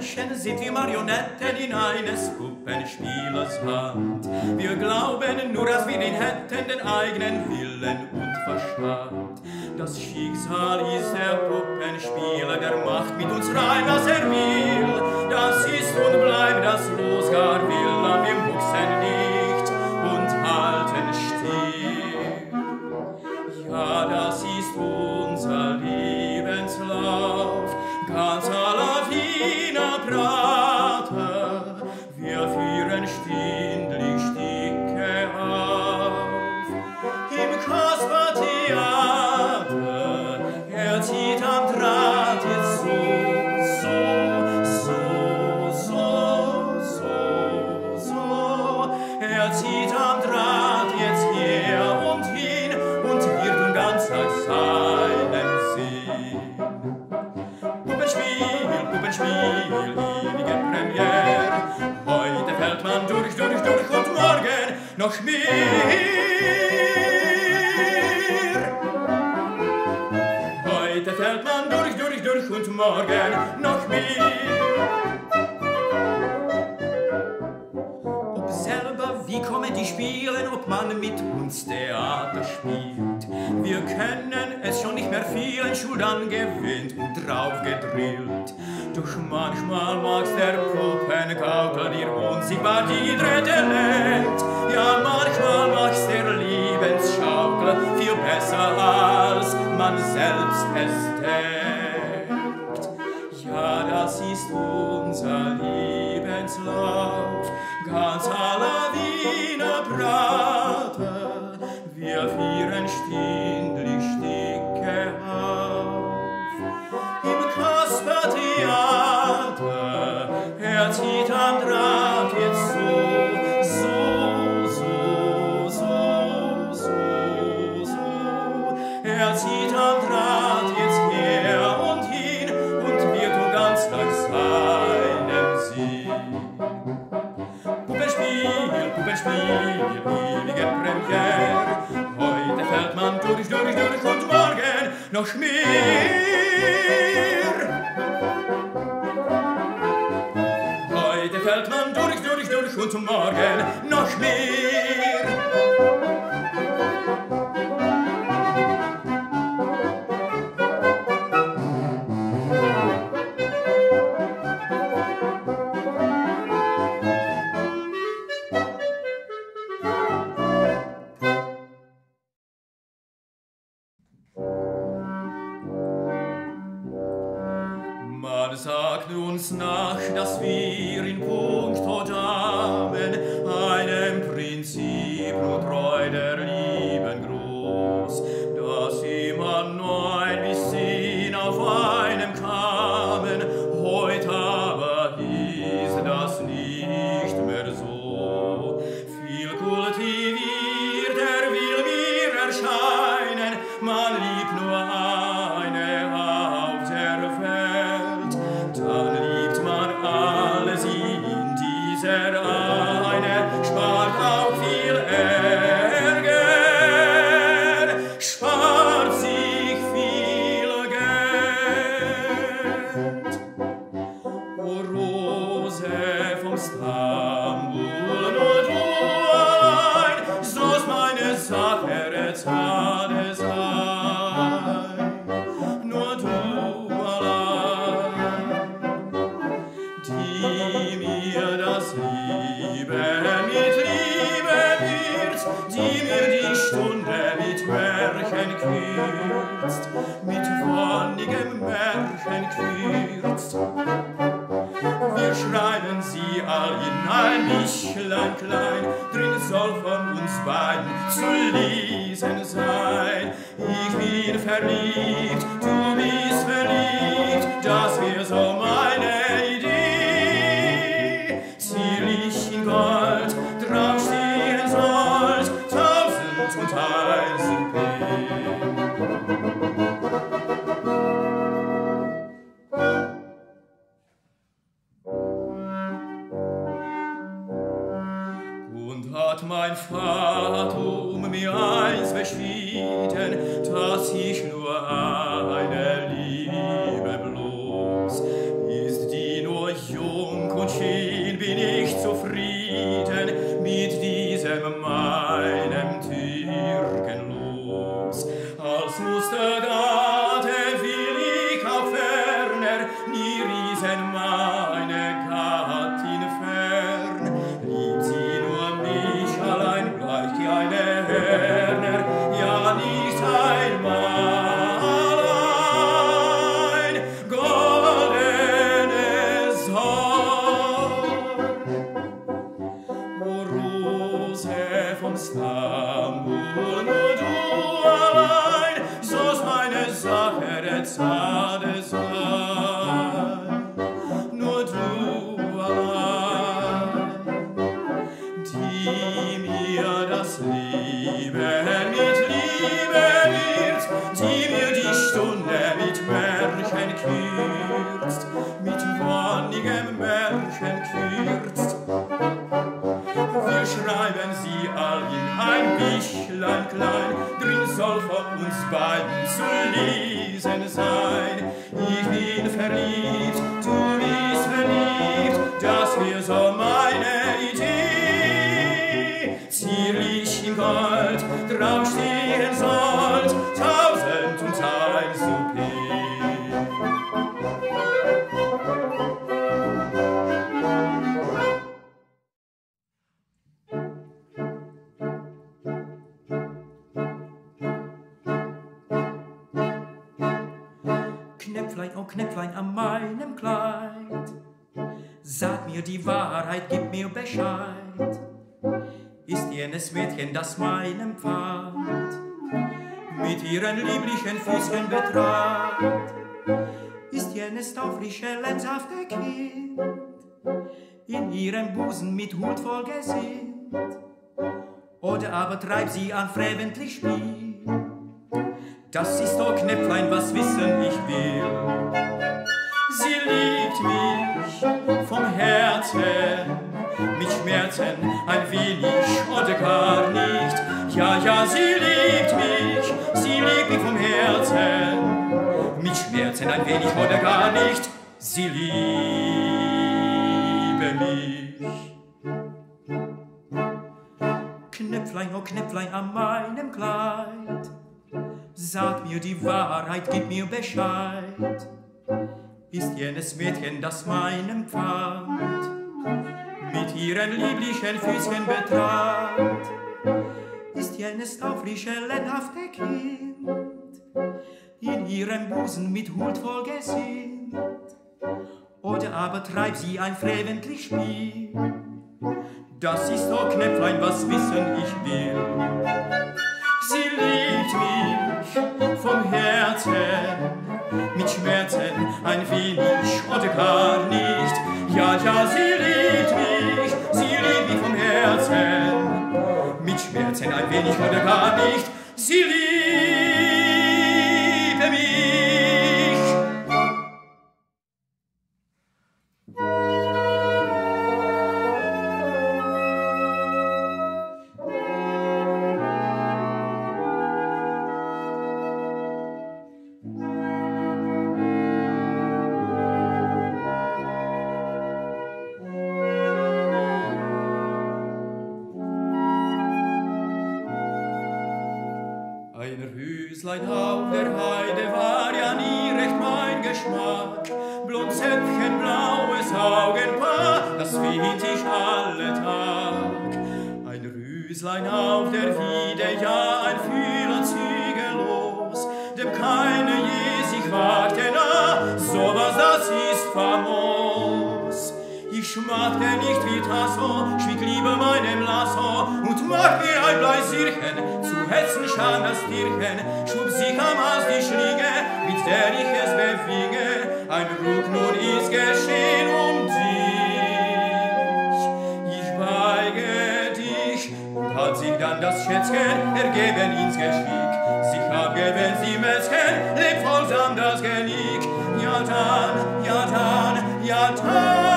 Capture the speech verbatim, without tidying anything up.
Menschen sind wie Marionetten in eines Puppenspielers Hand. Wir glauben nur, dass wir ihn hätten, den eigenen Willen und Verstand. Das Schicksal ist der Puppenspieler, der macht mit uns rein, was er will. Das ist und bleibt das Los, gar will, aber wir mucksen nicht und halten still. Ja, das ist unser Lebenslauf, ganz aller Wiener Prater. Wir führen stündlich Stücke auf im Kaspertheater. Er zieht am Draht jetzt so, so, so, so, so, so. Er zieht am Draht jetzt her und hin und wird nun ganz nach seinem Sinn. Puppenspiel, Puppenspiel, ewige Premiere. Heute fällt man durch, durch, durch und morgen noch mehr. Heute fällt man durch, durch, durch und morgen noch mehr. Ob selber wie Comedy spielen, ob man mit uns Theater spielt. Wir können es schon nicht mehr vielen Schuld angewöhnt und drauf gedrillt. Doch manchmal mag's der Puppengaukel dir unsichtbar die Drähte lenkt. Ja, manchmal mag's der Lebensschaukel viel besser, als man selbst es denkt. Ja, das ist unser Lebenslauf, ganz aller Wiener Prater. Wir führen stündlich Stücke auf im Kaspertheater. Er zieht am Draht jetzt so, so, so, so, so, so. Er zieht am Draht jetzt her und hin und wird nun ganz nach seinem Sinn. Puppenspiel, Puppenspiel, ewige Premiere. Heute fällt man durch, durch, durch und morgen noch mehr. Heute fällt man durch, durch, durch und morgen noch mehr. Man sagt uns nach, dass wir in puncto Damen einem Prinzip nur treu der Lieben groß, dass immer neun bis zehn auf einem kamen. Heut aber ist das nicht mehr so. Viel kultiviert, er will mir erscheinen, man liebt nur eine auf der Welt. Dann liebt man alles in dieser eine, spart auch viel Ärger, spart sich viel Geld. O Rose vom Stambul, nur du allein sollst meine Sache zahlen sein. Nur du die mir das Leben mit Liebe würzt, die mir die Stunde mit Märchen kürzt, mit wonnigem Märchen kürzt. Wir schreiben sie all in ein Büchlein klein, drin soll von uns beiden zu lesen sein. Ich bin verliebt, du bist verliebt, das wär so meine in Gold, draufstehen sollt, tausend und eins P. Und hat mein Vater um mir eins beschieden, dass ich nur eine Liebe bloß, ist die nur jung zufrieden mit diesem meinem Türkenlos. Als Mustergate will ich auch ferner, nie riesen meine Gattin fern. Liebt sie nur mich allein, gleich die eine Hörner, ja nicht einmal allein. Goldene Sorge, o Rose von Stambul, nur du allein sollst meine Sache der Zade sein. Nur du allein, die mir das Leben mit Liebe wird, die mir die Stunde mit Märchen kürzt, mit wonnigem Märchen kürzt. Wir schreiben sie all in ein Büchlein klein, drin soll von uns beiden zu lesen sein. Ich bin verliebt, du bist verliebt, das wär so meine Idee. Zierlich in Gold, drauf stehen sollt, tausend und ein Souper. Knäpflein, oh Knäpflein an meinem Kleid, sag mir die Wahrheit, gib mir Bescheid. Ist jenes Mädchen, das meinem Pfad mit ihren lieblichen Füßchen betrat? Ist jenes taufrische, lenzhafte Kind in ihrem Busen mit Hut voll gesinnt? Oder aber treibt sie an freventlich Spiel? Das ist, oh Knäpflein, was wissen ich will. Sie liebt mich vom Herzen, mit Schmerzen ein wenig oder gar nicht. Ja, ja, sie liebt mich, sie liebt mich vom Herzen, mit Schmerzen ein wenig oder gar nicht. Sie liebe mich. Knäpflein, oh Knäpflein an meinem Kleid, sag mir die Wahrheit, gib mir Bescheid. Ist jenes Mädchen, das meinem Pfad mit ihren lieblichen Füßchen betrat? Ist jenes taufrische, lennhafte Kind in ihrem Busen mit Hut voll gesinnt? Oder aber treibt sie ein freventlich Spiel? Das ist, oh Knäpflein, was wissen ich will. Sie liebt mich vom Herzen, mit Schmerzen ein wenig oder gar nicht. Ja, ja, sie liebt mich, sie liebt mich vom Herzen, mit Schmerzen ein wenig oder gar nicht. Sie liebe mich. Ein Rüslein auf der Heide war ja nie recht mein Geschmack. Blondzäpfchen, blaues Augenpaar, das find ich alle Tag. Ein Rüslein auf der Wiede, ja ein Fühler zügellos, dem keine je sich wagte nah, sowas das ist famos. Ich schmackte nicht wie Tasso, schwieg lieber meinem Lasso und macht mir ein Bleisirchen, zu hetzen scham das Tierchen, schub sich am Hals die Schlinge, mit der ich es befinge. Ein Ruck nun ist geschehen um dich, ich weige dich, und hat sich dann das Schätzchen ergeben ins Geschick, sich abgeben sie Mätzchen, lebt vollsam das Genick. Ja dann, ja dann, ja dann,